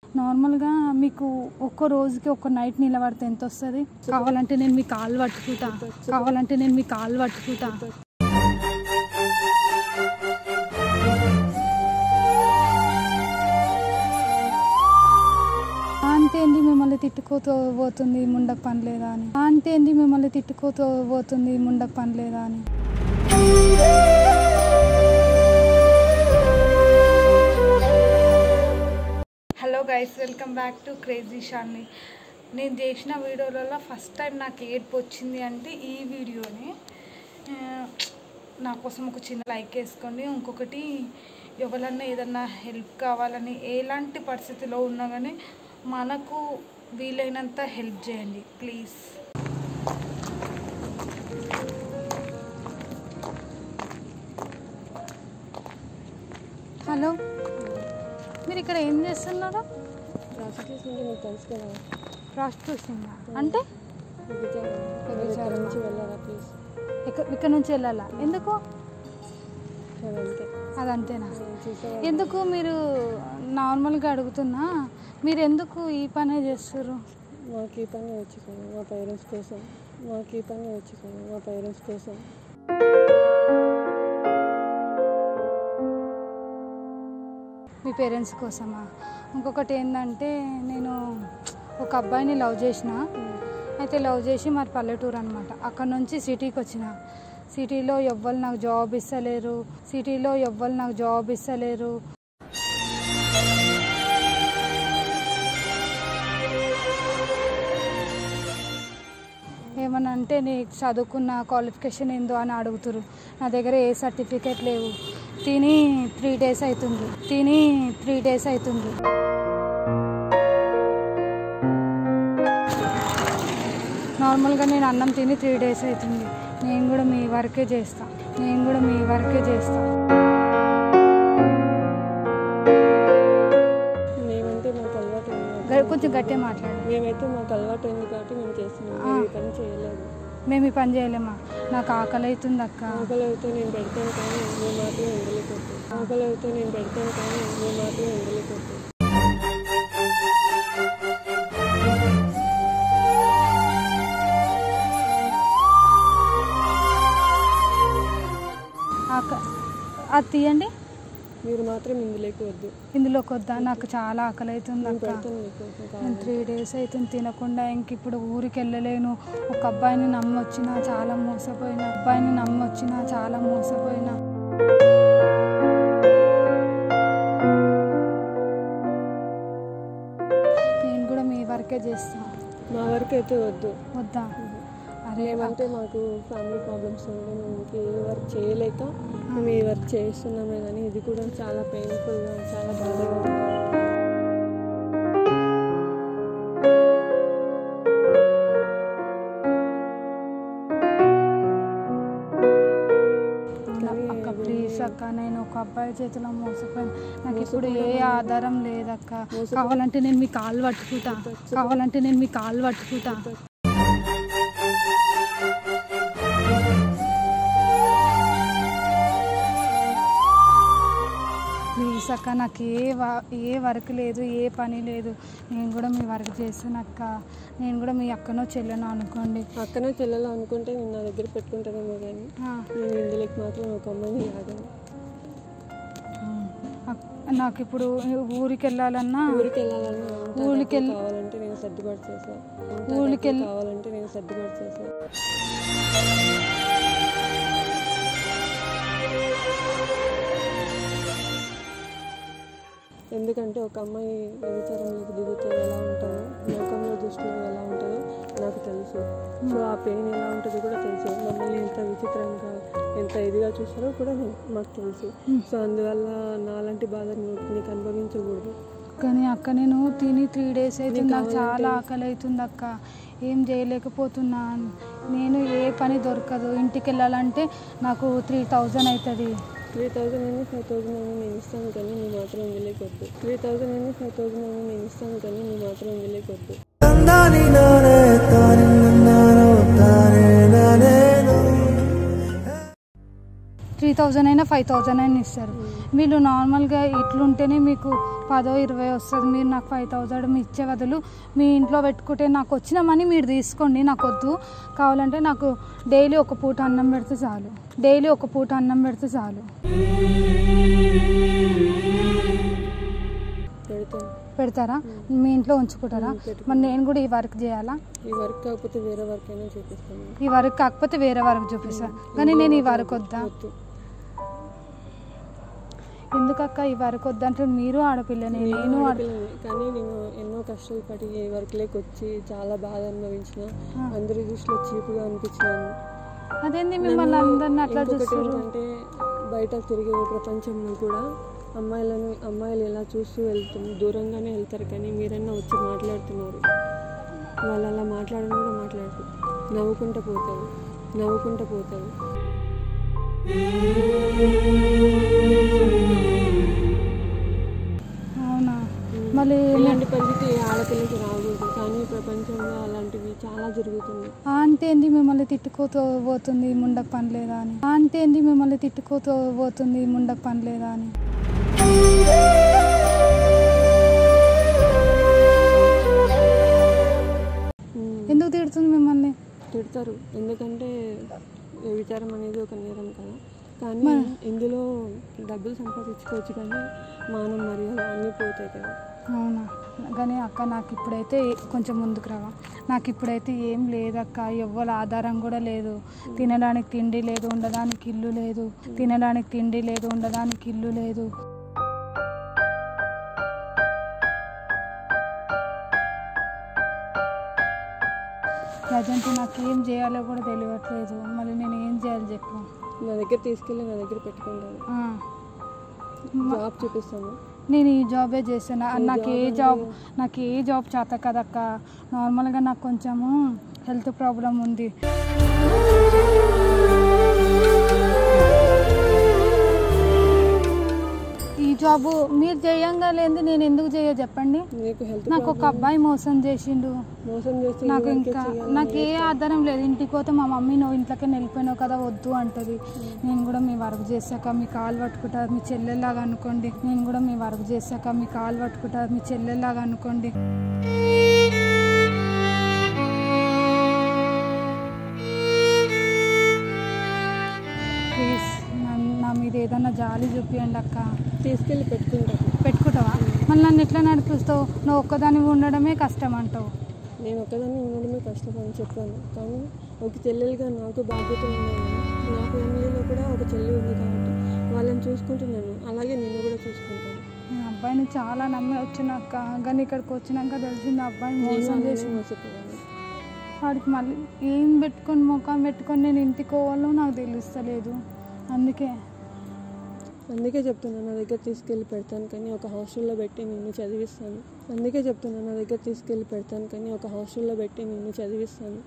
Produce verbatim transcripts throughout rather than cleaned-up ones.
నార్మల్గా మీకు ఒక్క రోజుకి ఒక్క నైట్ నిలబడితే ఎంత వస్తుంది? కావాలంటే నేను మీ కాళ్ళు పట్టుకుంటా కావాలంటే నేను మీ కాళ్ళు పట్టుకుంటా అంతేంది మిమ్మల్ని తిట్టుకోతూ పోతుంది ముండకు పని లేదా అని అంతేంది మిమ్మల్ని తిట్టుకోతూ పోతుంది ముండకు పని లేదా అని hello guys, welcome back to crazy Shalini. నేను చేసిన వీడియోలలో ఫస్ట్ టైం నాకు ఏడుపు వచ్చింది అంటే ఈ వీడియోనే. నా కోసం ఒక చిన్న లైక్ వేసుకోండి. ఇంకొకటి, ఎవరన్నా ఏదన్నా హెల్ప్ కావాలని ఎలాంటి పరిస్థితిలో ఉన్నా కానీ మనకు వీలైనంత హెల్ప్ చేయండి ప్లీజ్. హలో, మీరు ఇక్కడ ఏం చేస్తున్నారు? ప్రాస్టిట్యూషన్ అంటే ఇక్కడ నుంచి వెళ్ళాలా? ఎందుకు? అదంతేనా? ఎందుకు? మీరు నార్మల్గా అడుగుతున్నా, మీరు ఎందుకు ఈ పనే చేస్తారు? మాకు ఈ పని వచ్చుకోండి మా పేరెంట్స్ కోసం మాకు ఈ పని వచ్చుకోండి మా పేరెంట్స్ కోసం మీ పేరెంట్స్ కోసమా? ఇంకొకటి ఏంటంటే, నేను ఒక అబ్బాయిని లవ్ చేసిన. అయితే లవ్ చేసి మరి పల్లెటూరు అనమాట, అక్కడ నుంచి సిటీకి వచ్చిన. సిటీలో ఎవ్వరు నాకు జాబ్ ఇస్తలేరు సిటీలో ఎవ్వరు నాకు జాబ్ ఇస్తలేరు ఏమన్నా అంటే నీకు చదువుకున్న క్వాలిఫికేషన్ ఏందో అని అడుగుతురు. నా దగ్గర ఏ సర్టిఫికేట్ లేవు. తిని త్రీ డేస్ అవుతుంది తిని త్రీ డేస్ అవుతుంది నార్మల్గా నేను అన్నం తిని త్రీ డేస్ అవుతుంది. నేను కూడా మీ వర్కే చేస్తా నేను కూడా మీ వర్కే చేస్తా మేమైతే మాకు అలవాటు కొంచెం గట్టిగా మాట్లాడు. మేమైతే మాకు అలవాటు అయింది కాబట్టి మేము చేస్తున్నాం. ఈ పని చేయలేదు. మేము ఈ పని చేయలేమా? నాకు ఆకలి అవుతుంది అక్క. ఆకలి అయితే నేను పెడతాను కానీ మేము మాత్రం ఉండలేకపోతుంది ఆకలి అయితే నేను పెడతాను కానీ మేము మాత్రం ఉండలేకపోతుంది అది తీయండి. మీరు మాత్రం ఇందులోకి వద్దు. ఇందులోకి వద్దా? నాకు చాలా ఆకలి అవుతుంది అక్క. నేను త్రీ డేస్ అవుతుంది తినకుండా. ఇంక ఇప్పుడు ఊరికి వెళ్ళలేను. ఒక అబ్బాయిని నమ్మొచ్చినా చాలా మోసపోయినా అబ్బాయిని నమ్మొచ్చినా చాలా మోసపోయినా నేను కూడా మీ వర్కే చేస్తాను. మా వరకు అయితే వద్దు. వద్దా? అరే ఏమంటే మాకు ఫ్యామిలీ ప్రాబ్లమ్స్ ఉన్నాయి. మేము ఏ వర్క్ చేయలేక మేము ఈ వర్క్ చేస్తున్నామే, కానీ ఇది కూడా చాలా పెయిన్ఫుల్గా చాలా బాధగా ఉంది. అక్క ప్లీజ్ అక్క, నేను ఒక అబ్బాయి చేతిలో మోసపోయాను. నాకు ఇప్పుడు ఏ ఆధారం లేదక్క. కావాలంటే నేను మీ కాళ్ళు పట్టుకుంటా కావాలంటే నేను మీ కాళ్ళు పట్టుకుంటా ప్లీజ్ అక్క. నాకు ఏ ఏ వర్క్ లేదు, ఏ పని లేదు. నేను కూడా మీ వర్క్ చేస్తాను అక్క. నేను కూడా మీ అక్కనో చెల్లెనో అనుకోండి. అక్కనో చెల్లెలో అనుకుంటే నేను నా దగ్గర పెట్టుకుంటానేమో, కానీ నేను ఇందులోకి మాత్రం ఒక అమ్మాయిని కాదని. నాకు ఇప్పుడు ఊరికి వెళ్ళాలన్నా ఊరికి వెళ్ళాలన్నా ఊరికి వెళ్ళి కావాలంటే నేను సర్దుబాటు చేశాను. ఊరికి వెళ్ళి కావాలంటే నేను సర్దుబాటు చేశాను. ఎందుకంటే ఒక అమ్మాయి వ్యభిచారంలోకి దిగుతే ఎలా ఉంటుందో, లోకంలో దృష్టిలో ఎలా ఉంటుందో నాకు తెలుసు. సో ఆ పెయిన్ ఎలా ఉంటుందో కూడా తెలుసు. మమ్మల్ని ఎంత విచిత్రంగా ఎంత ఇదిగా చూస్తారో కూడా మాకు తెలుసు. సో అందువల్ల నాలాంటి బాధ నీకు అనుభవించకూడదు. కానీ అక్క, నేను తిని త్రీ డేస్ అయితే నాకు చాలా ఆకలి అవుతుంది అక్క. ఏం చేయలేకపోతున్నా. నేను ఏ పని దొరకదు. ఇంటికి వెళ్ళాలంటే నాకు త్రీ థౌజండ్ అవుతుంది. త్రీ థౌజండ్ అయినా ఫైవ్ థౌజండ్ అయినా నేను ఇస్తాను, కానీ నువ్వు మాత్రం వెళ్ళలేకొద్దు. త్రీ థౌజండ్ అయినా ఫైవ్ థౌజండ్ అయినా నేను ఇస్తాను, కానీ నువ్వు మాత్రం వెళ్ళలేకొద్దు. త్రీ థౌజండ్ అయినా ఫైవ్ థౌజండ్ అయినా ఇస్తారు. వీళ్ళు నార్మల్గా ఇట్లుంటేనే మీకు పదో ఇరవై వస్తుంది. మీరు నాకు ఫైవ్ థౌజండ్ మీ ఇచ్చే బదులు మీ ఇంట్లో పెట్టుకుంటే నాకు వచ్చిన మనీ మీరు తీసుకోండి, నాకు వద్దు, కావాలంటే నాకు డైలీ ఒక పూట అన్నం పెడితే చాలు, డైలీ ఒక పూట అన్నం పెడితే చాలు. పెడతారా? మీ ఇంట్లో ఉంచుకుంటారా? మరి నేను కూడా ఈ వర్క్ చేయాలా? ఈ వర్క్ కాకపోతే వేరే వర్క్ అయినా చూపిస్తాను. ఈ వర్క్ కాకపోతే వేరే వర్క్ చూపిస్తాను, కానీ నేను ఈ వర్క్ వద్దా? ఎందుకక్క ఈ వర్క్ వద్దంటే? మీరు ఆడపిల్లనే, నేను ఆడపిల్లనే, కానీ నేను ఎన్నో కష్టాలు పడి ఈ వర్క్లోకి వచ్చి చాలా బాధ అనుభవించిన, అందరి దృష్టిలో చీపుగా అనిపించినాను. అదేంటి మిమ్మల్ని అందరిని అట్లా చూస్తారు? అంటే బయట తిరిగే ప్రపంచంలో కూడా అమ్మాయిలను అమ్మాయిలు ఎలా చూస్తూ వెళ్తుంది, దూరంగానే వెళ్తారు, కానీ మీరన్నా వచ్చి మాట్లాడుతున్నారు. వాళ్ళు అలా మాట్లాడడం కూడా మాట్లాడతారు, నవ్వుకుంటూ పోతారు, నవ్వుకుంటూ పోతారు. అవునా? మళ్ళీ ఇలాంటి పరిస్థితి ఆడపిల్లకి రాకూడదు, కానీ ప్రపంచంలో అలాంటివి చాలా జరుగుతుంది. అంతేంది మిమ్మల్ని తిట్టుకోతూ పోతుంది ముండకు పని లేదా అని? అంతేంది మిమ్మల్ని తిట్టుకోతూ పోతుంది ముండకు పని లేదా అని? ఎందుకు తిడుతుంది మిమ్మల్ని? తిడతారు ఎందుకంటే వ్యభిచారం అనేది ఒక నేరం కదా, కానీ ఇందులో డబ్బులు సంపాదించుకోవచ్చు, కానీ మానం మర్యాద అన్నీ పోతాయి కదా. అవునా? కానీ అక్క నాకు ఇప్పుడైతే కొంచెం ముందుకు రావా? నాకు ఇప్పుడైతే ఏం లేదక్క, ఎవ్వరు ఆధారం కూడా లేదు. తినడానికి తిండి లేదు, ఉండడానికి ఇల్లు లేదు, తినడానికి తిండి లేదు, ఉండడానికి ఇల్లు లేదు. ప్రజెంట్ నాకు ఏం చేయాలో కూడా తెలియట్లేదు. మళ్ళీ నేను ఏం చేయాలి చెప్పు? నా దగ్గర తీసుకెళ్ళి నా దగ్గర పెట్టుకుంటాను, జాబ్ చూపిస్తాను. నేను ఈ జాబే చేస్తాను. నాకు ఏ జాబ్ నాకు ఏ జాబ్ చేత కదక్క. నార్మల్గా నాకు కొంచెము హెల్త్ ప్రాబ్లం ఉంది. ఈ జాబ్ మీరు చేయంగా లేదు, నేను ఎందుకు చేయ చెప్పండి? నాకు ఒక అబ్బాయి మోసం చేసిండు, నాకు ఇంకా నాకు ఏ ఆధారం లేదు. ఇంటికి పోతే మా మమ్మీ నువ్వు ఇంట్లోకి వెళ్ళిపోయినావు కదా వద్దు అంటది. నేను కూడా మీ వర్క్ చేశాక మీ కాలు పట్టుకుంటా మీ చెల్లెల్లాగా అనుకోండి, నేను కూడా మీ వర్క్ చేశాక మీ కాలు పట్టుకుంటా మీ చెల్లెల్లాగా అనుకోండి. ప్లీజ్ నా మీద ఏదన్నా జాలి చూపియండి అక్క. తీసుకెళ్ళి పెట్టుకుంటా. పెట్టుకుంటావా? మళ్ళీ నన్ను ఎట్లా నడిపిస్తావు? నువ్వు ఒక్కదాన్ని ఉండడమే కష్టం అంటావు. నేను ఒక్కదాన్ని ఉండడమే కష్టం అని చెప్పాను, కానీ ఒక చెల్లెలుగా నాకు బాధ్యత ఉన్నాను. నా ఫ్యామిలీలో కూడా ఒక చెల్లి ఉంది కాబట్టి వాళ్ళని చూసుకుంటున్నాను, అలాగే నేను కూడా చూసుకుంటాను. నా అబ్బాయిని చాలా నమ్మి వచ్చినాక, కానీ ఇక్కడికి వచ్చినాక తెలిసింది అబ్బాయిని మోసం చేసి మోసపోయాను. వాడికి మళ్ళీ ఏం పెట్టుకొని ముఖం పెట్టుకొని నేను ఇంటికి పోవాలో నాకు తెలుస్తలేదు. అందుకే అందుకే చెప్తున్నాను నా దగ్గర తీసుకెళ్ళి పెడతాను, కానీ ఒక హాస్టల్లో పెట్టి నిన్ను చదివిస్తాను. అందుకే చెప్తున్నాను నా దగ్గర తీసుకెళ్ళి పెడతాను, కానీ ఒక హాస్టల్లో పెట్టి నిన్ను చదివిస్తాను.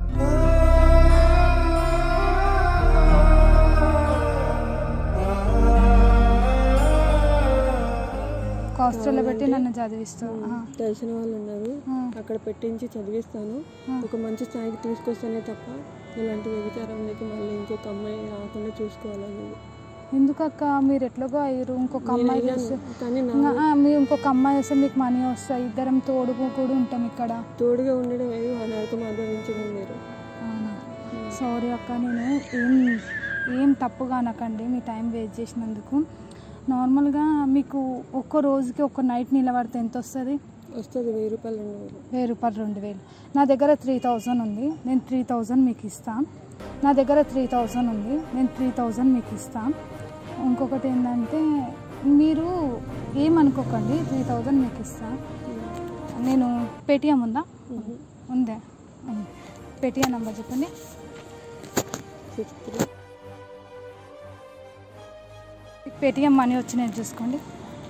హాస్టల్లో పెట్టి నన్ను చదివిస్తాను. తెలిసిన వాళ్ళు ఉన్నారు, అక్కడ పెట్టించి చదివిస్తాను. ఒక మంచి స్థాయికి తీసుకొస్తానే తప్ప ఇలాంటి వ్యభిచారంలోకి మళ్ళీ ఇంకొక అమ్మాయి రాకుండా చూసుకోవాలని. ఎందుకక్క మీరు ఎట్లాగో అయ్యారు, ఇంకొక అమ్మాయి వస్తే మీరు ఇంకొక అమ్మాయి వస్తే మీకు మనీ వస్తాయి, ఇద్దరం తోడుగా కూడా ఉంటాం. ఇక్కడ తోడుగా ఉండడం వేరు, ఆ నరకం అనుభవించడం వేరు. సారీ అక్క, నేను ఏం ఏం తప్పుగా అనకండి మీ టైం వేస్ట్ చేసినందుకు. నార్మల్గా మీకు ఒక్క రోజుకి ఒక్క నైట్ నిలబడితే ఎంత వస్తుంది? వస్తుంది వెయ్యి రూపాయలు రెండు వేలు వెయ్యి రూపాయలు రెండు వేలు నా దగ్గర త్రీ థౌజండ్ ఉంది, నేను త్రీ థౌజండ్ మీకు ఇస్తాను. నా దగ్గర త్రీ థౌజండ్ ఉంది, నేను త్రీ థౌజండ్ మీకు ఇస్తాను. ఇంకొకటి ఏంటంటే మీరు ఏమనుకోకండి, త్రీ థౌజండ్ మీకు ఇస్తాను. నేను పేటిఎం ఉందా? ఉందే. పేటిఎం నెంబర్ చెప్పండి. సిక్స్ త్రీ పేటిఎం మనీ వచ్చినాయి చూసుకోండి.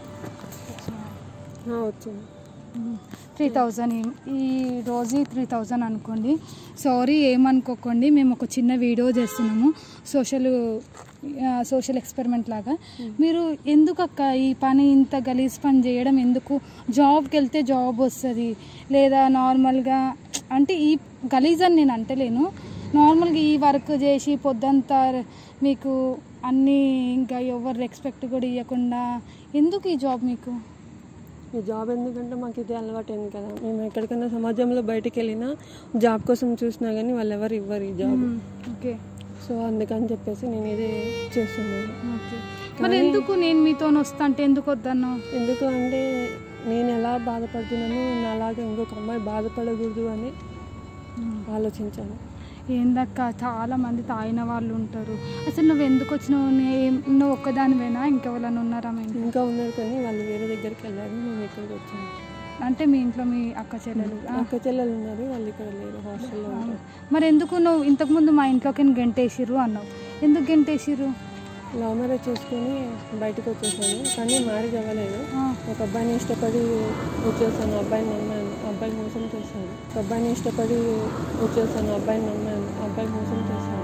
వచ్చింది త్రీ థౌజండ్ ఈ రోజు త్రీ థౌజండ్ అనుకోండి. సారీ ఏమనుకోకండి, మేము ఒక చిన్న వీడియో చేస్తున్నాము సోషల్ సోషల్ ఎక్స్పెరిమెంట్ లాగా. మీరు ఎందుకు అక్క ఈ పని ఇంత గలీజ్ పని చేయడం ఎందుకు? జాబ్కి వెళ్తే జాబ్ వస్తుంది, లేదా నార్మల్గా అంటే ఈ గలీజ్ అని నేను అంటలేను, నార్మల్గా ఈ వర్క్ చేసి పొద్దంతా మీకు అన్నీ ఇంకా ఎవరు రెస్పెక్ట్ కూడా ఇవ్వకుండా ఎందుకు ఈ జాబ్ మీకు? ఈ జాబ్ ఎందుకంటే మాకు ఇది అలవాటు అయింది కదా. మేము ఎక్కడికైనా సమాజంలో బయటికి వెళ్ళినా జాబ్ కోసం చూసినా కానీ వాళ్ళు ఎవరు ఇవ్వరు ఈ జాబ్. ఓకే. సో అందుకని చెప్పేసి నేను ఇదే చేస్తున్నాను. ఓకే. మరి ఎందుకు నేను మీతో వస్తా అంటే ఎందుకు వద్దన్నా? ఎందుకు అంటే నేను ఎలా బాధపడుతున్నాను, అలాగే ఇంకొక అమ్మాయి బాధపడకూడదు అని ఆలోచించాను. ఏందక్క చాలా మంది తాగిన వాళ్ళు ఉంటారు. అసలు నువ్వు ఎందుకు వచ్చినావు? నువ్వు ఒక్కదానివేనా? ఇంకెవరైనా ఉన్నారా? ఇంకా ఉన్నారు కానీ వాళ్ళు వేరే దగ్గరికి వెళ్ళారు, మేము ఇక్కడికి వచ్చాము. అంటే మీ ఇంట్లో మీ అక్క చెల్లెలు అక్క చెల్లెలు ఉన్నారు, వాళ్ళు ఇక్కడ లేరు, హాస్టల్లో ఉంటారు. మరి ఎందుకు నువ్వు ఇంతకుముందు మా ఇంట్లోకి గెంటేసిర్రు అన్నావు? ఎందుకు గెంటేసిర్రు? లవ్ మ్యారేజ్ చేసుకొని బయటకు వచ్చేసాను, కానీ మ్యారేజ్ అవ్వలేదు. ఒక అబ్బాయిని ఇష్టపడి వచ్చేసాను, అబ్బాయిని నమ్మాను, అబ్బాయి మోసం చేశాను. ఒక అబ్బాయిని ఇష్టపడి వచ్చేసాను, అబ్బాయిని నమ్మాను, అబ్బాయి మోసం చేశాను.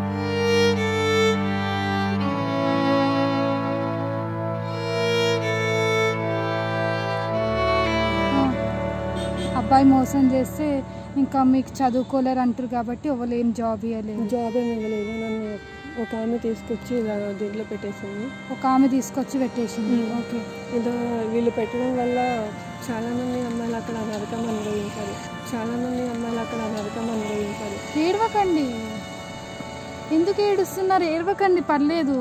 అబ్బాయి మోసం చేస్తే ఇంకా మీకు చదువుకోలేరు అంటారు కాబట్టి ఎవరు ఏం జాబ్ ఇవ్వలేదు. జాబ్ ఏమి ఇవ్వలేదు. నన్ను ఒక ఆమె తీసుకొచ్చి ఇలా దీంట్లో పెట్టేసింది. ఒక ఆమె తీసుకొచ్చి పెట్టేసింది. ఓకే. ఇలా వీళ్ళు పెట్టడం వల్ల చాలామంది అమ్మాయిలు అక్కడ నరకం అనుభవించారు. చాలామంది అమ్మాయిలు అక్కడ నరకం అనుభవించారు. ఏడవకండి, ఎందుకు ఏడుస్తున్నారు? ఏడవకండి, పర్లేదు.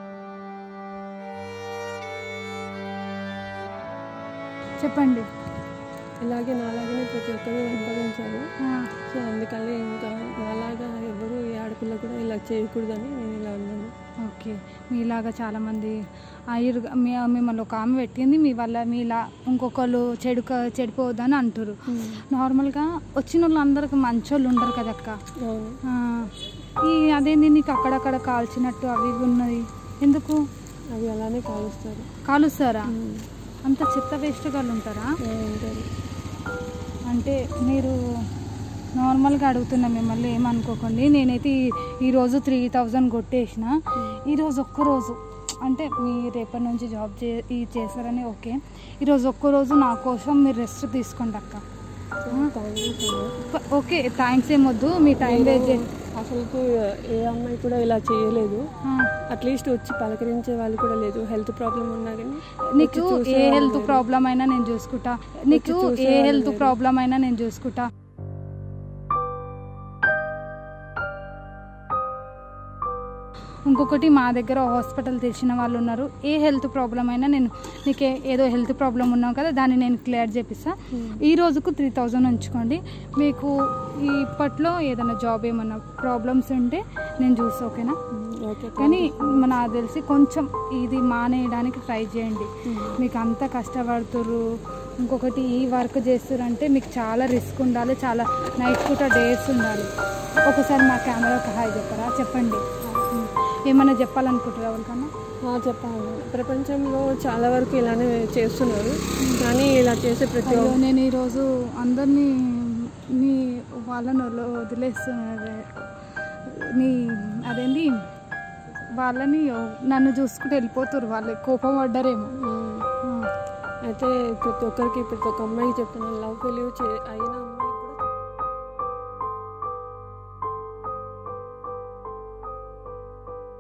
చెప్పండి. ఇలాగే నాలాగానే ప్రతి ఒక్కరు అనుభవించారు. సో అందుకని ఇంకా నాలాగా ఎవరు ఏ ఆడపిల్ల కూడా ఇలా చేయకూడదని నేను ఇలా అన్నాను. ఓకే. మీలాగా చాలామంది ఐరు మీ మిమ్మల్ని ఒక ఆమె పెట్టింది, మీ వల్ల మీలా ఇంకొకళ్ళు చెడు చెడిపోవద్దని అంటారు. నార్మల్గా వచ్చిన వాళ్ళు అందరికి మంచోళ్ళు ఉండరు కదా అక్క. ఈ అదేంది నీకు అక్కడక్కడ కాల్చినట్టు అవి ఉన్నది ఎందుకు? అవి అలానే కాలుస్తారు. కాలుస్తారా? అంత చెత్త వేస్ట్ వాళ్ళు ఉంటారా? ఉంటారు. అంటే మీరు నార్మల్గా అడుగుతున్నా, మిమ్మల్ని ఏమనుకోకండి. నేనైతే ఈరోజు త్రీ థౌజండ్ కొట్టేసిన. ఈరోజు ఒక్కరోజు అంటే మీ రేపటి నుంచి జాబ్ చే చేశారని ఓకే. ఈరోజు ఒక్కరోజు నా కోసం మీరు రెస్ట్ తీసుకోండి అక్క. ఓకే, థ్యాంక్స్ ఏమొద్దు, మీ టైం వేస్ట్ చేసి. అసలు ఏ అమ్మాయి కూడా ఇలా చేయలేదు. అట్లీస్ట్ వచ్చి పలకరించే వాళ్ళు కూడా లేదు. హెల్త్ ప్రాబ్లం ఉన్నా కానీ నీకు ఏ హెల్త్ ప్రాబ్లం అయినా నేను చూసుకుంటా. నీకు ఏ హెల్త్ ప్రాబ్లం అయినా నేను చూసుకుంటా. ఇంకొకటి మా దగ్గర హాస్పిటల్ తెలిసిన వాళ్ళు ఉన్నారు. ఏ హెల్త్ ప్రాబ్లం అయినా నేను నీకు ఏదో హెల్త్ ప్రాబ్లం ఉన్నావు కదా, దాన్ని నేను క్లియర్ చేపిస్తాను. ఈ రోజుకు త్రీ థౌజండ్ ఉంచుకోండి. మీకు ఇప్పట్లో ఏదైనా జాబ్ ఏమన్నా ప్రాబ్లమ్స్ ఉంటే నేను చూస్తా, ఓకేనా? కానీ నాకు తెలిసి కొంచెం ఇది మానేయడానికి ట్రై చేయండి. మీకు అంత కష్టపడుతుర్రు, ఇంకొకటి ఈ వర్క్ చేస్తురంటే మీకు చాలా రిస్క్ ఉండాలి, చాలా నైట్ పూట డేస్ ఉండాలి. ఒకసారి మా కెమెరాకి హాయ్ చెప్పరా? చెప్పండి, ఏమన్నా చెప్పాలనుకుంటారా ఎవరికన్నా? చెప్పాలి. ప్రపంచంలో చాలా వరకు ఇలానే చేస్తున్నారు, కానీ ఇలా చేసే ప్రతి ఒక్క నేను ఈరోజు అందరినీ నీ వాళ్ళని వదిలేస్తున్నారు. నీ అదేంటి వాళ్ళని నన్ను చూసుకుంటూ వెళ్ళిపోతారు, వాళ్ళు కోపం పడ్డారేమో. అయితే ప్రతి ఒక్కరికి ప్రతి ఒక్క అమ్మాయికి చెప్తున్నాను, లవ్ ఫెయిల్యూర్ చే అయినా